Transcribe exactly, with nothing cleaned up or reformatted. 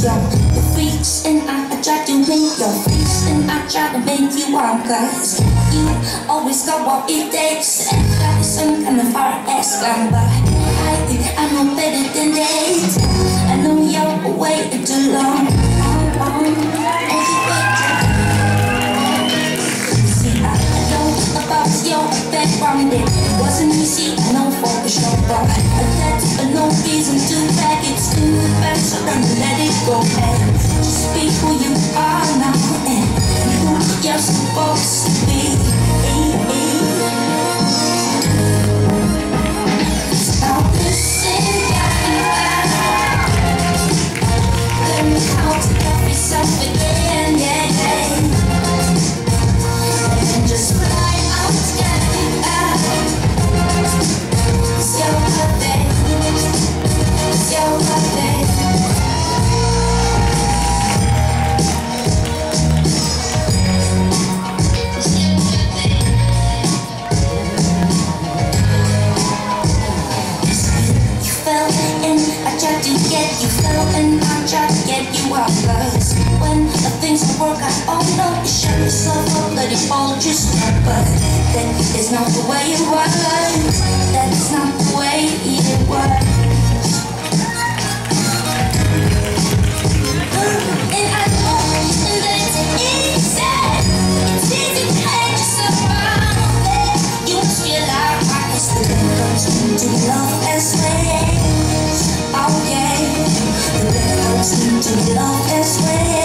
your freaks, and I, I try to make your face, and I try to make you warm, cause you always got what it takes. And got some kind of hard ass glam, but I think I know better than that. I know you're waiting too long, long, long, and you wait. See, I know about your background, it wasn't easy, I know for sure, but that's for no reason to back it too back, so don't let it go. And just be who you are now, and who you're supposed to be. Stop listening, got me back. Learn how to love yourself again, yeah, yeah. And then just fly out, get me back. It's your birthday, it's your birthday. You fell and I tried to get you out, cause when the things don't work out, oh no, you shut yourself up, let it all just work. But that is not the way it works. That is not the way it works. And I know that it's easy. It's easy to hate yourself around. You must feel like I guess the day comes to love as well. Oh yeah, the day comes to love as well.